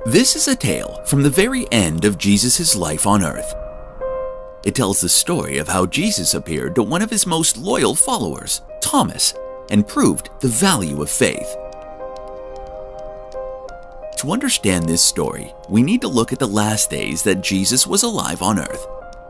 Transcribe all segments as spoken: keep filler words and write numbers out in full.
This is a tale from the very end of Jesus' life on earth. It tells the story of how Jesus appeared to one of his most loyal followers, Thomas, and proved the value of faith. To understand this story, we need to look at the last days that Jesus was alive on earth.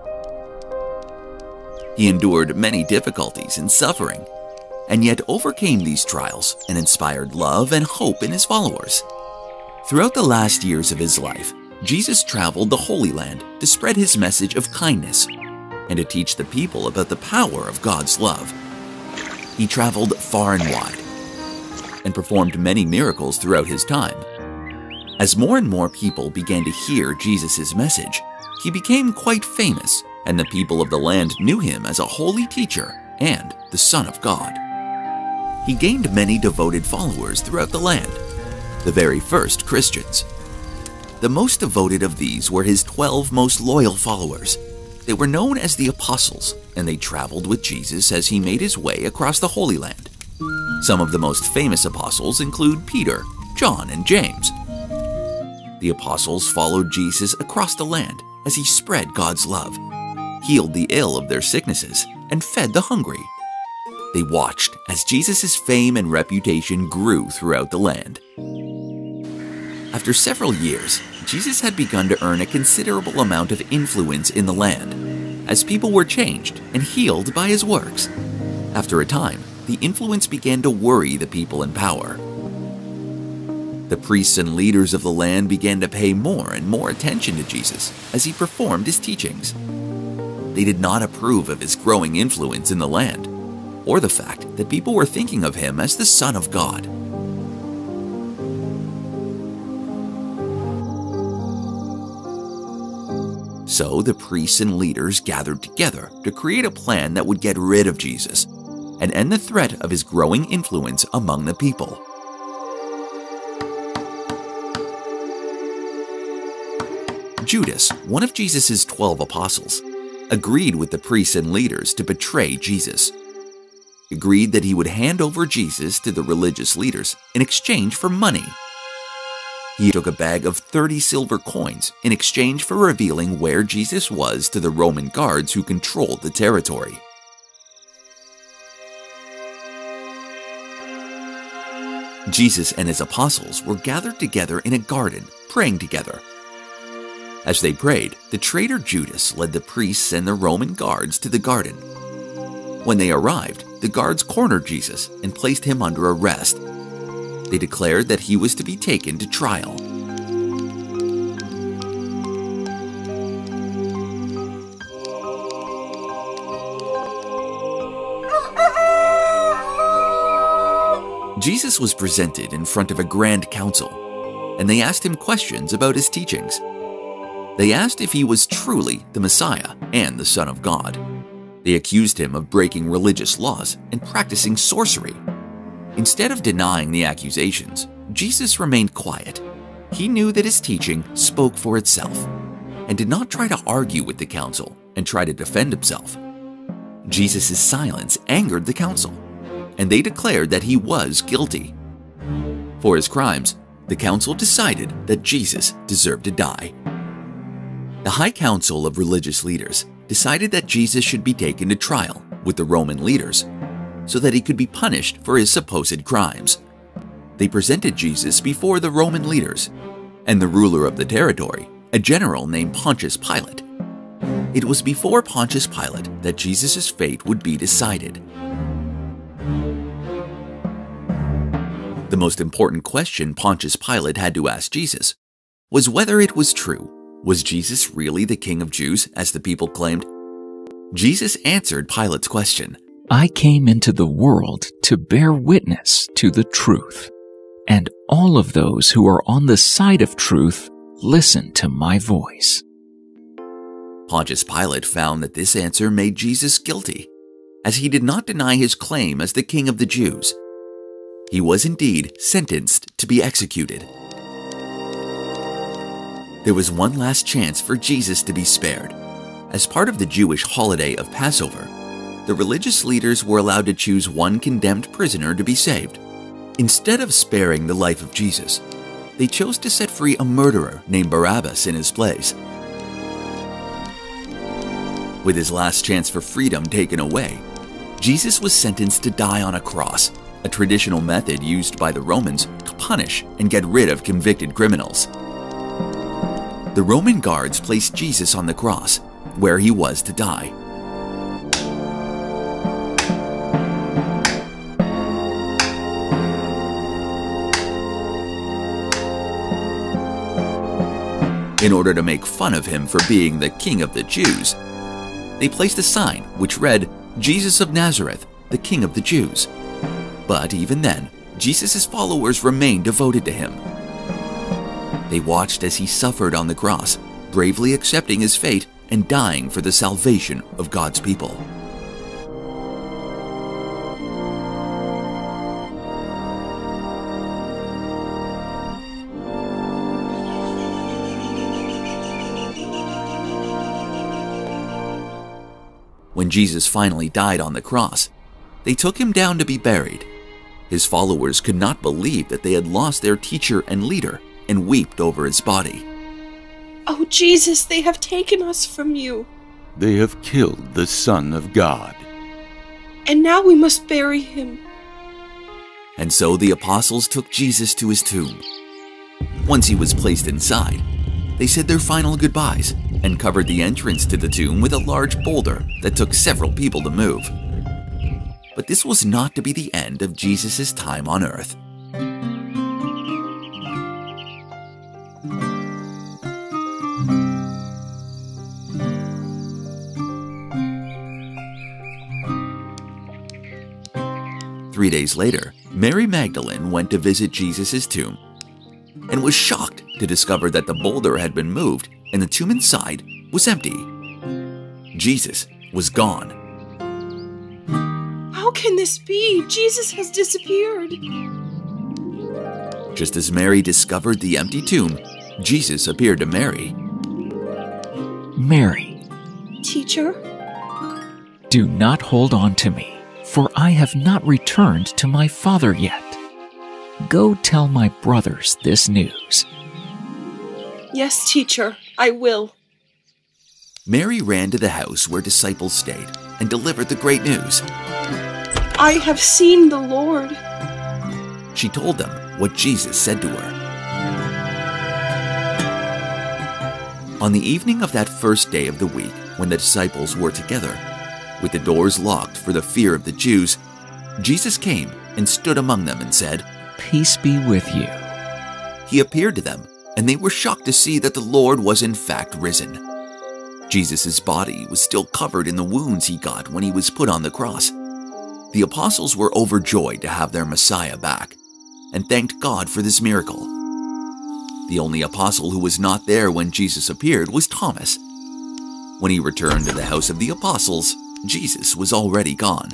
He endured many difficulties and suffering, and yet overcame these trials and inspired love and hope in his followers. Throughout the last years of his life, Jesus traveled the Holy Land to spread his message of kindness and to teach the people about the power of God's love. He traveled far and wide and performed many miracles throughout his time. As more and more people began to hear Jesus' message, he became quite famous, and the people of the land knew him as a holy teacher and the Son of God. He gained many devoted followers throughout the land, the very first Christians. The most devoted of these were his twelve most loyal followers. They were known as the Apostles, and they traveled with Jesus as he made his way across the Holy Land. Some of the most famous apostles include Peter, John, and James. The apostles followed Jesus across the land as he spread God's love, healed the ill of their sicknesses, and fed the hungry. They watched as Jesus' fame and reputation grew throughout the land. After several years, Jesus had begun to earn a considerable amount of influence in the land, as people were changed and healed by his works. After a time, the influence began to worry the people in power. The priests and leaders of the land began to pay more and more attention to Jesus as he performed his teachings. They did not approve of his growing influence in the land, or the fact that people were thinking of him as the Son of God. So the priests and leaders gathered together to create a plan that would get rid of Jesus and end the threat of his growing influence among the people. Judas, one of Jesus' twelve apostles, agreed with the priests and leaders to betray Jesus. He agreed that he would hand over Jesus to the religious leaders in exchange for money. He took a bag of thirty silver coins in exchange for revealing where Jesus was to the Roman guards who controlled the territory. Jesus and his apostles were gathered together in a garden, praying together. As they prayed, the traitor Judas led the priests and the Roman guards to the garden. When they arrived, the guards cornered Jesus and placed him under arrest. They declared that he was to be taken to trial. Jesus was presented in front of a grand council, and they asked him questions about his teachings. They asked if he was truly the Messiah and the Son of God. They accused him of breaking religious laws and practicing sorcery. Instead of denying the accusations, Jesus remained quiet. He knew that his teaching spoke for itself and did not try to argue with the council and try to defend himself. Jesus' silence angered the council, and they declared that he was guilty. For his crimes, the council decided that Jesus deserved to die. The High Council of religious leaders decided that Jesus should be taken to trial with the Roman leaders so that he could be punished for his supposed crimes. They presented Jesus before the Roman leaders and the ruler of the territory, a general named Pontius Pilate. It was before Pontius Pilate that Jesus' fate would be decided. The most important question Pontius Pilate had to ask Jesus was whether it was true. Was Jesus really the King of Jews, as the people claimed? Jesus answered Pilate's question. I came into the world to bear witness to the truth, and all of those who are on the side of truth listen to my voice. Pontius Pilate found that this answer made Jesus guilty, as he did not deny his claim as the King of the Jews. He was indeed sentenced to be executed. There was one last chance for Jesus to be spared. As part of the Jewish holiday of Passover, the religious leaders were allowed to choose one condemned prisoner to be saved. Instead of sparing the life of Jesus, they chose to set free a murderer named Barabbas in his place. With his last chance for freedom taken away, Jesus was sentenced to die on a cross, a traditional method used by the Romans to punish and get rid of convicted criminals. The Roman guards placed Jesus on the cross, where he was to die. In order to make fun of him for being the King of the Jews, they placed a sign which read, "Jesus of Nazareth, the King of the Jews." But even then, Jesus' followers remained devoted to him. They watched as he suffered on the cross, bravely accepting his fate and dying for the salvation of God's people. When Jesus finally died on the cross, they took him down to be buried. His followers could not believe that they had lost their teacher and leader and wept over his body. "Oh, Jesus, they have taken us from you. They have killed the Son of God. And now we must bury him." And so the apostles took Jesus to his tomb. Once he was placed inside, they said their final goodbyes and covered the entrance to the tomb with a large boulder that took several people to move. But this was not to be the end of Jesus' time on earth. Three days later, Mary Magdalene went to visit Jesus' tomb and was shocked to discover that the boulder had been moved and the tomb inside was empty. Jesus was gone. "How can this be? Jesus has disappeared." Just as Mary discovered the empty tomb, Jesus appeared to Mary. Mary, "Teacher?" do not hold on to me, for I have not returned to my Father yet. Go tell my brothers this news. "Yes, teacher, I will." Mary ran to the house where disciples stayed and delivered the great news. "I have seen the Lord." She told them what Jesus said to her. On the evening of that first day of the week, when the disciples were together, with the doors locked for the fear of the Jews, Jesus came and stood among them and said, Peace be with you. He appeared to them, and they were shocked to see that the Lord was in fact risen. Jesus' body was still covered in the wounds he got when he was put on the cross. The apostles were overjoyed to have their Messiah back, and thanked God for this miracle. The only apostle who was not there when Jesus appeared was Thomas. When he returned to the house of the apostles, Jesus was already gone.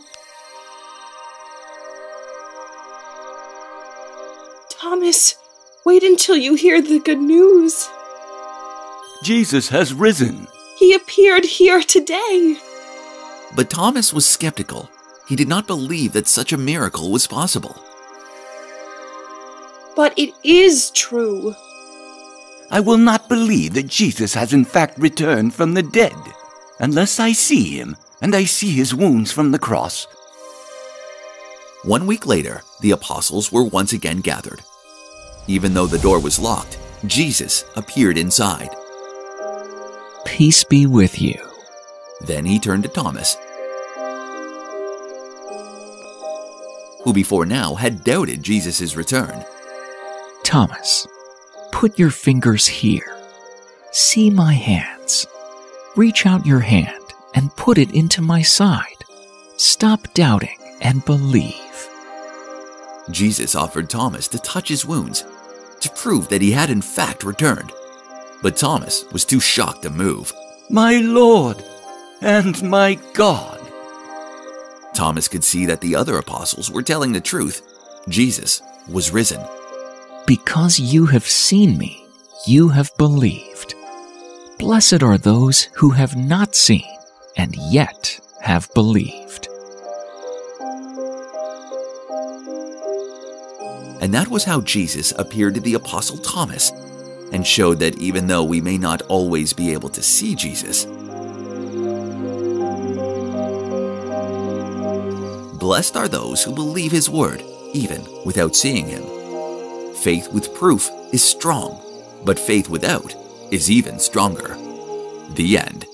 "Thomas, wait until you hear the good news. Jesus has risen. He appeared here today." But Thomas was skeptical. He did not believe that such a miracle was possible. "But it is true." I will not believe that Jesus has in fact returned from the dead, unless I see him and I see his wounds from the cross. One week later, the apostles were once again gathered. Even though the door was locked, Jesus appeared inside. Peace be with you. Then he turned to Thomas, who before now had doubted Jesus' return. Thomas, put your fingers here. See my hands. Reach out your hand and put it into my side. Stop doubting and believe. Jesus offered Thomas to touch his wounds, to prove that he had in fact returned. But Thomas was too shocked to move. My Lord and my God. Thomas could see that the other apostles were telling the truth. Jesus was risen. Because you have seen me, you have believed. Blessed are those who have not seen and yet have believed. And that was how Jesus appeared to the Apostle Thomas and showed that even though we may not always be able to see Jesus, blessed are those who believe his word, even without seeing him. Faith with proof is strong, but faith without is even stronger. The end.